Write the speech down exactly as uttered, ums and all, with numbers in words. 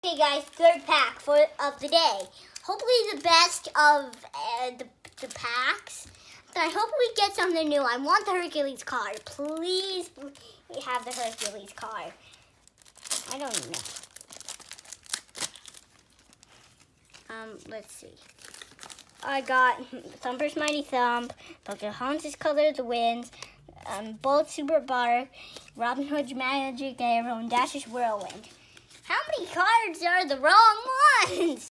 Okay guys, third pack for of the day. Hopefully the best of uh, the, the packs. But I hope we get something new. I want the Hercules card. Please have the Hercules card. I don't know. Um, let's see. I got Thumper's Mighty Thump, Pocahontas Color of the Winds, um, Bolt Super Bark, Robin Hood's Magic Arrow, and Dash's Whirlwind. How many cards are the wrong ones?